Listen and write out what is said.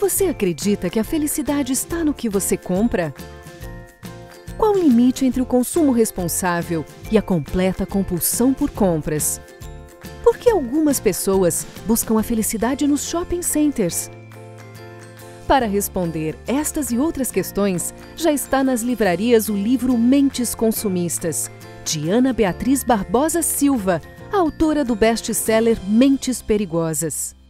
Você acredita que a felicidade está no que você compra? Qual o limite entre o consumo responsável e a completa compulsão por compras? Por que algumas pessoas buscam a felicidade nos shopping centers? Para responder estas e outras questões, já está nas livrarias o livro Mentes Consumistas, de Ana Beatriz Barbosa Silva, a autora do best-seller Mentes Perigosas.